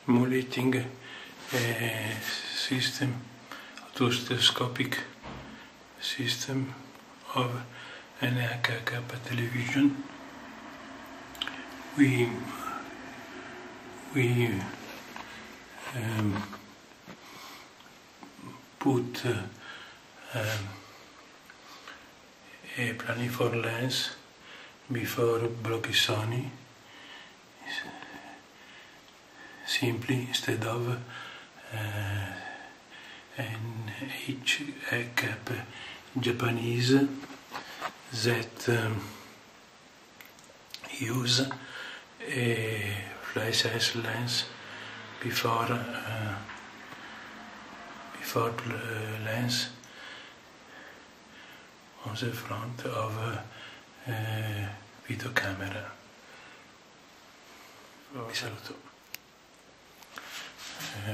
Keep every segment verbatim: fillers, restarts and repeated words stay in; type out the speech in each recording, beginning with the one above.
simulating a system, autostereoscopic system of an H K television. We we um, put uh, um, a planiform lens before Bloch-Sony, simply instead of uh, an H K Japanese that um, use a fly size lens before uh, before uh, lens on the front of a uh, uh, video camera. Vi saluto. Uh,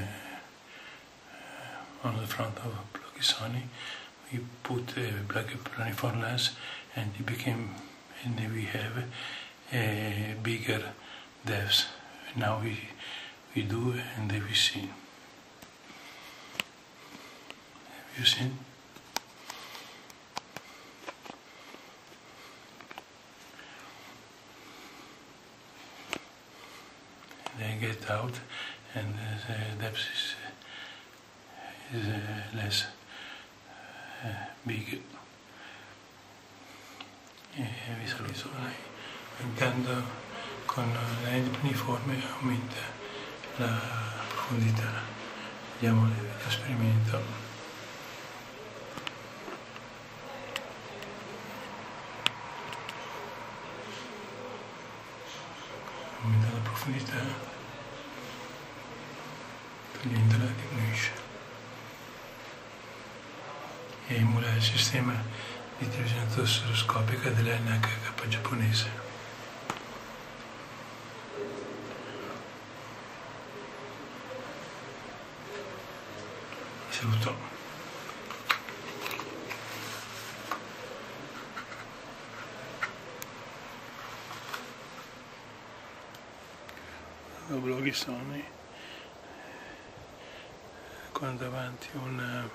on the front of Bloch-Sony we put a black planiform lens, and it became, and we have a bigger depth. Now we we do, and we see. Have you seen? They get out, and the depth is, is uh, less uh, big. E vi saluto. Aumentando con la lente planiforme aumenta la profondità. Vediamo l'esperimento. Aumenta la profondità, togliendola diminuisce. E emula il sistema di televisione autostereoscopica dell'N H K giapponese. Vi saluto. Bloch-Sony con davanti una,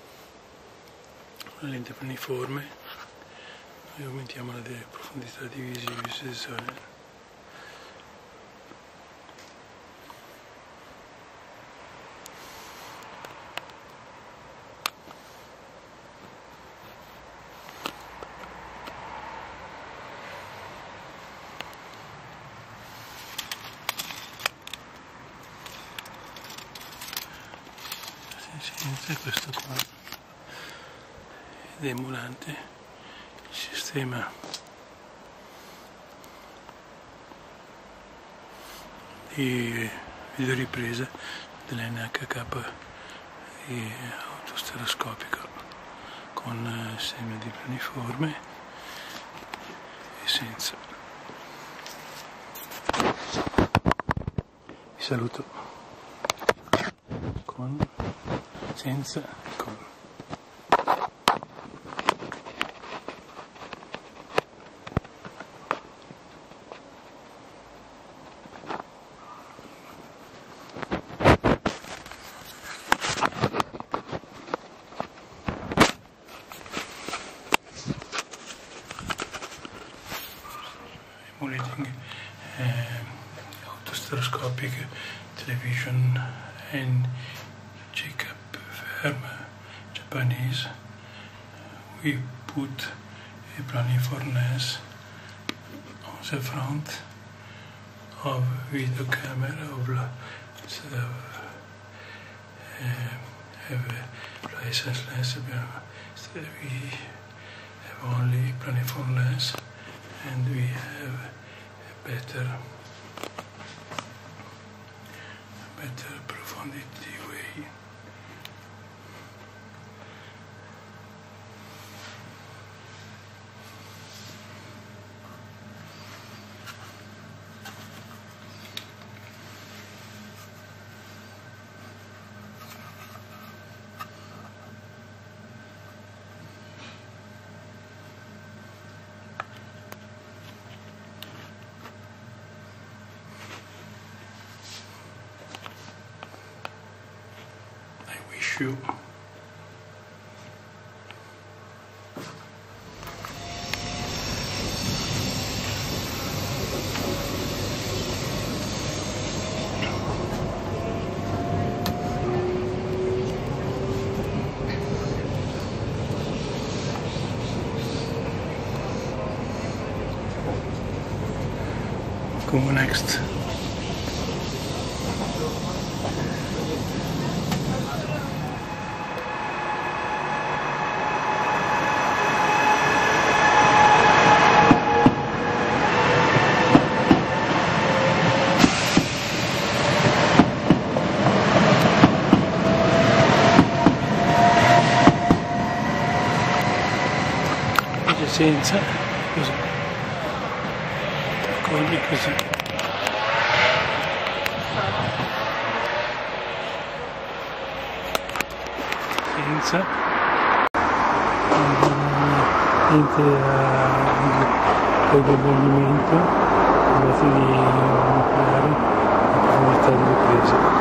una lente planiforme, noi aumentiamo la profondità di visualizzazione. Senza questo qua ed emulante il sistema di videoripresa dell'N H K autostereoscopico con sistema di planiforme e senza. Vi saluto con senza con. Emulating uh, autostereoscopic television and Jacob Firm Japanese. We put a planiform lens on the front of video camera of uh, have a license lens. We have only planiform lens, and we have a better better profundity way. più. Come next. Senza così, cogli così, senza niente a poi del movimento, invece di manipolare la possibilità di ripresa.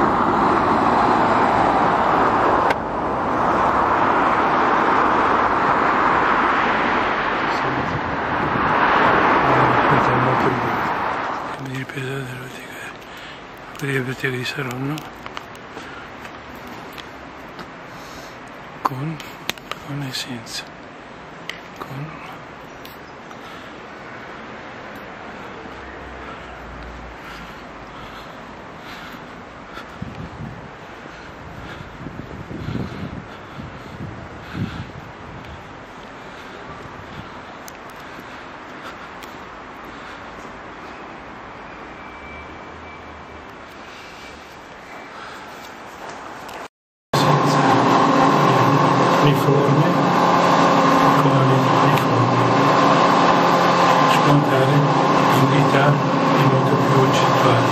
Di ripresa della biblioteca di Saronno con, con e senza, con uniforme, con uniforme, scontare l'unità è molto più accentuata.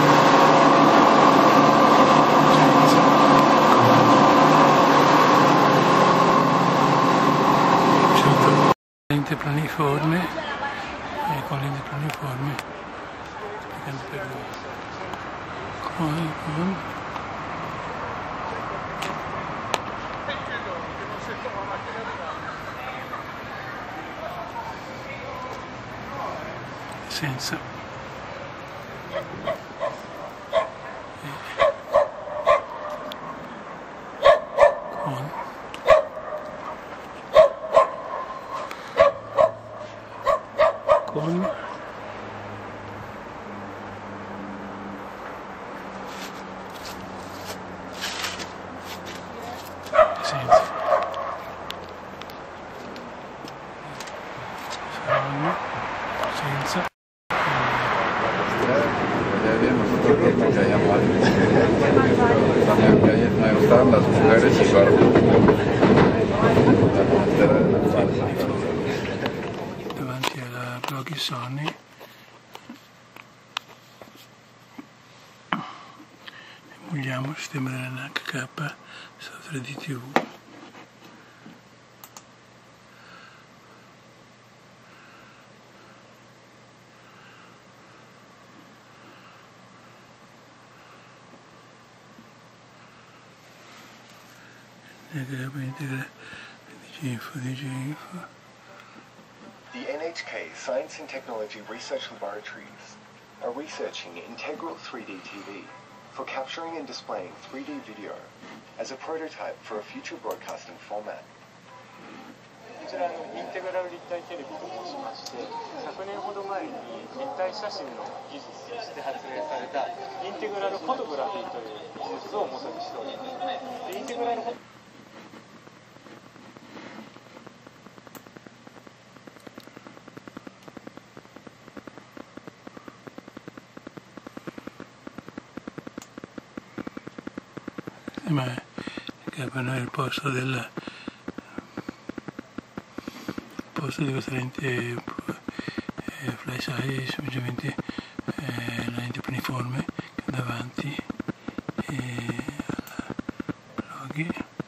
Senza lente planiforme e con lente planiforme, spiegando per voi. Con, con senza con con senza senza davanti alla Bloggy Sony emuliamo il sistema dell'N H K su tre D T V. The N H K Science and Technology Research Laboratories are researching Integral three D T V for capturing and displaying three D video as a prototype for a future broadcasting format. こちらのインテグラル立体テレビと申しまして、昨年ほど前に立体写真の技術として発明されたインテグラルフォトグラフィーという技術を元にしております。でインテグラルフォ Ma che per noi il posto del posto di questa lente eh, flash eye è semplicemente eh, la lente planiforme che davanti eh, alla Bloggy,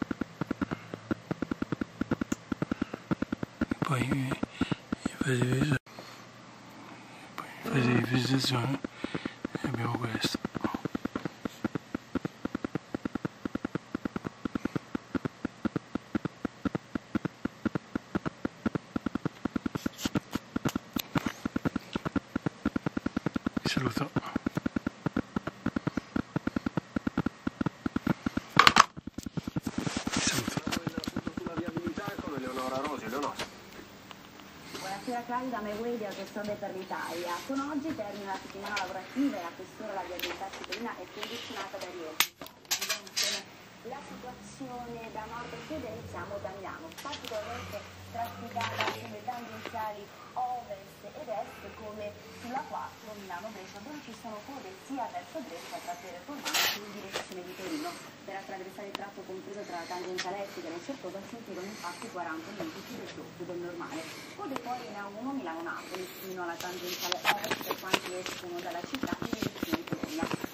poi in fase di visualizzazione, poi in fase di visualizzazione abbiamo questo. saluto. Sulla viabilità con Eleonora Rosi. Eleonora. Buonasera Claudia, Meway di Autostrade per l'Italia. Con oggi termina la settimana lavorativa e a quest'ora la viabilità cittadina è condizionata da rientri. La situazione da nord a sud iniziamo da Milano, particolarmente trafficata sulle tangenziali ovest ed est come sulla quattro Milano-Brescia, dove ci sono code sia verso Brescia tra Pere Formano che in direzione di Torino. Per attraversare il tratto compreso tra la tangenziale est e la Certosa si impiegano infatti quaranta minuti più del doppio del normale. Code poi in A uno Milano-Napoli fino alla tangenziale ovest per quanti escono dalla città in direzione di Bologna.